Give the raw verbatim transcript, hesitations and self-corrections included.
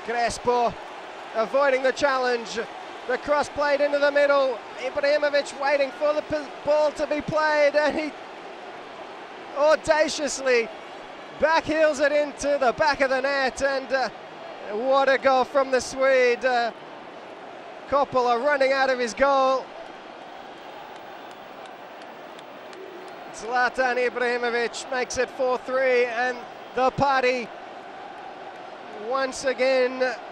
Crespo avoiding the challenge. The cross played into the middle. Ibrahimovic waiting for the ball to be played, and he audaciously backheels it into the back of the net. And uh, what a goal from the Swede. Uh, Coppola running out of his goal. Zlatan Ibrahimovic makes it four three, and the party once again